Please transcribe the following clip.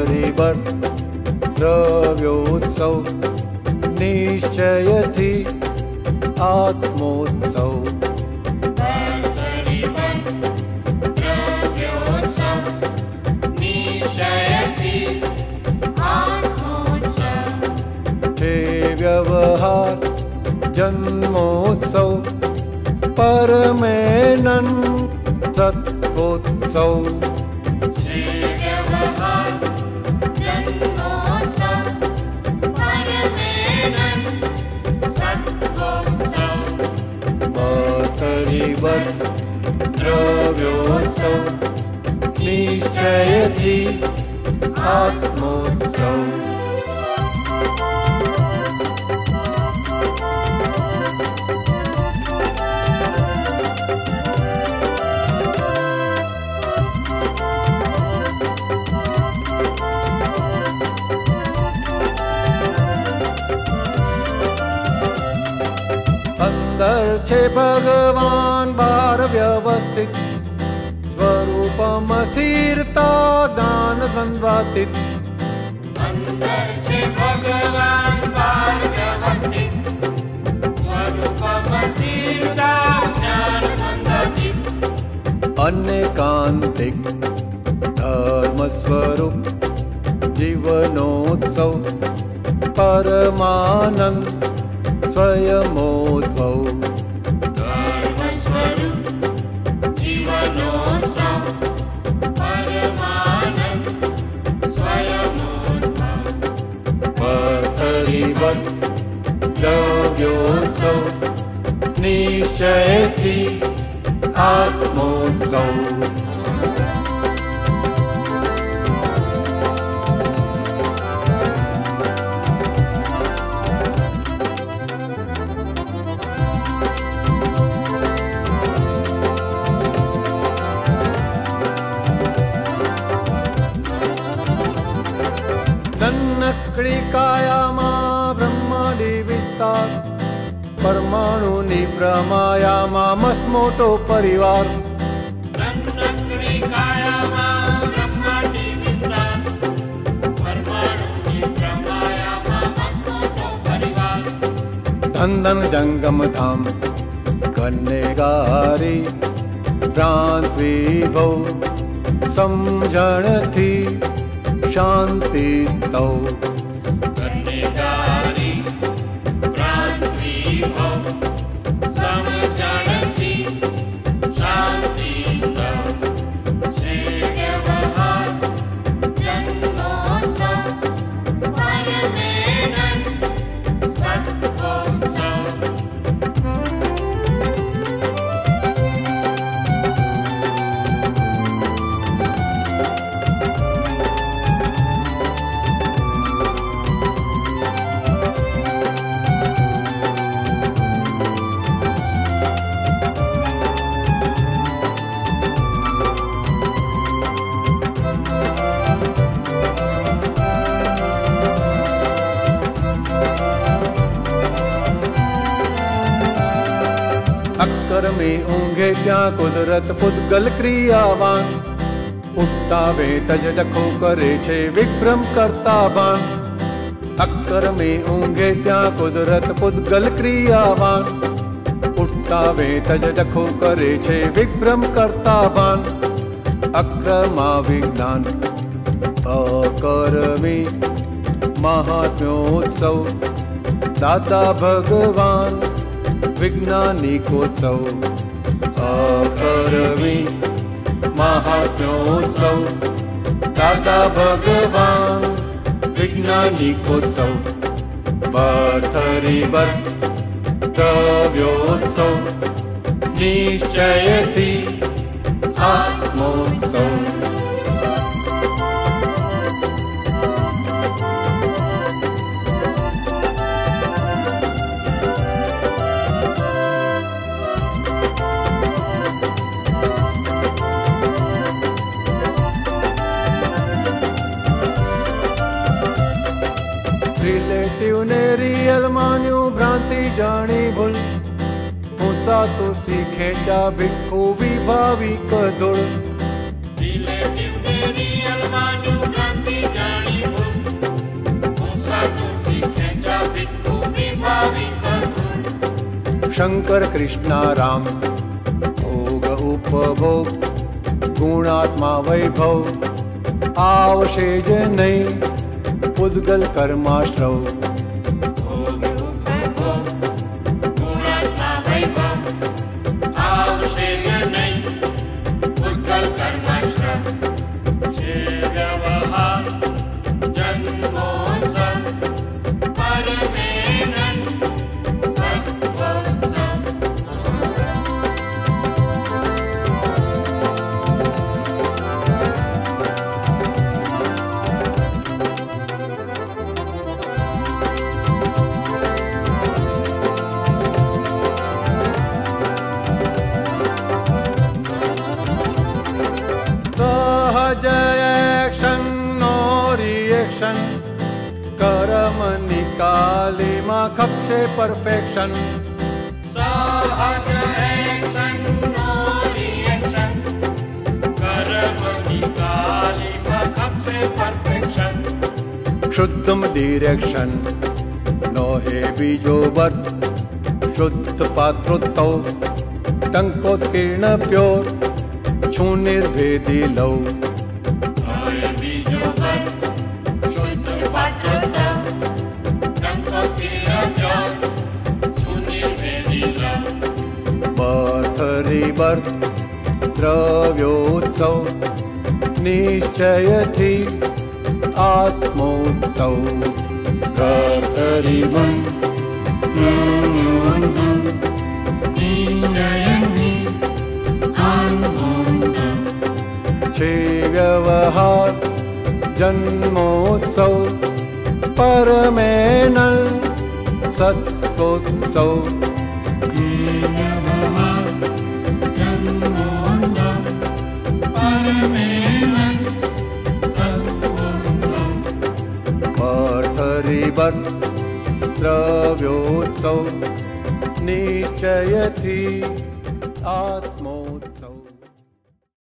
પરિવર્ત દ્રવ્યોત્સવ નિશ્ચયથી આત્મોત્સવ हे व्यवहार जन्मोत्सव परमेनन सत्वोत्सव परिवर्त द्रव्योत्सव निश्चयति आत्मोत्सव अंदर छे भगवान बार व्यवस्थित स्वरूपम स्थिरता ज्ञान द्वंद्वातीत अंदर छे भगवान बार व्यवस्थित स्वरूपम स्थिरता ज्ञान द्वंद्वातीत अनेकांतिक धर्म स्वरूप जीवनोत्सव परमानंद स्वयमोद्भव धर्मस्वरूप जीवनोत्सव परमानंद स्वयमोद्भव परिवर्त द्रव्योत्सव निश्चयति आत्मोत्सव नन्नकड़ी कायामा ब्रह्मांडी विस्तार परमाणुनी प्रमायामा मसमोटो परिवार नन्नकड़ी कायामा ब्रह्मांडी विस्तार परमाणुनी प्रमायामा मसमोटो परिवार धन धन जंगम धाम कन्नेगारी भ्रांत विभव समझण थी शांति स्तव कन्नेगारी भ्रांत विभव समझण थी शांति स्तव छे व्यवहार जन्मोत्सव परमेनन सत्वोत्सव अक्कर में ऊंघे त्या कुदरत पुद्गल क्रियावान उठता वे तज डखो करे छे विभ्रम करता बान अक्कर में ऊंघे त्या कुदरत पुद्गल क्रियावान उठता वे तज डखो करे छे विभ्रम करता बान अक्रमा विज्ञान अकर्मी महात्म्योत्सव दाता भगवान विज्ञानिकोत्सव अकर्मी महात्म्योत्सव दाता भगवान विज्ञानिकोत्सव परिवर्त द्रव्योत्सव निश्चयति आत्मोत्सव रिलेटिव ने रियल मान्यू भ्रांति जानी भूल मूसा तो सीखे जा भिक्खु विभावी कदुड़ रिलेटिव ने रियल मान्यू भ्रांति जानी शंकर कृष्णा राम, भोग उपभोग गुणात्मा वैभव, आवशेज नहीं पुद्गल कर्माश्रव। भोग उपभोग गुणात्मा वैभव, आवशेष नहीं पुद्गल कर्माश्रम। छे व्यवहार जन्मोत्सव परमेनन सत्वोत्सव। सहज एक्शन नो रिएक्शन, कर्म निकाली मा खपशे परफेक्शन। सहज एक्शन नो रिएक्शन, कर्म निकाली मखप से परफेक्शन। शुद्धम डिरेक्शन नो हे बीजो वर्त, शुद्ध पात्रोत्तव टंकोत्कीर्ण प्योर, छू निर्भेदी लव। होय बीजो वर, शुद्ध पात्रोत्तव टंकोत्कीर्ण प्योर, छू निर्भेदी लव। बर्थ रिबर्थ द्रव्योत्सव, निश्चय थी आत्मोत्सव। Birth rebirth निश्चयति आत्मोत्सव। छे व्यवहार जन्मोत्सव परमेनल सत्वोत्सव। व्यवहार जन्मोत्सव परमेनन सत्वोत्सव। बर्थ रिबर्थ द्रव्योत्सव, निश्चय थी आत्मोत्सव।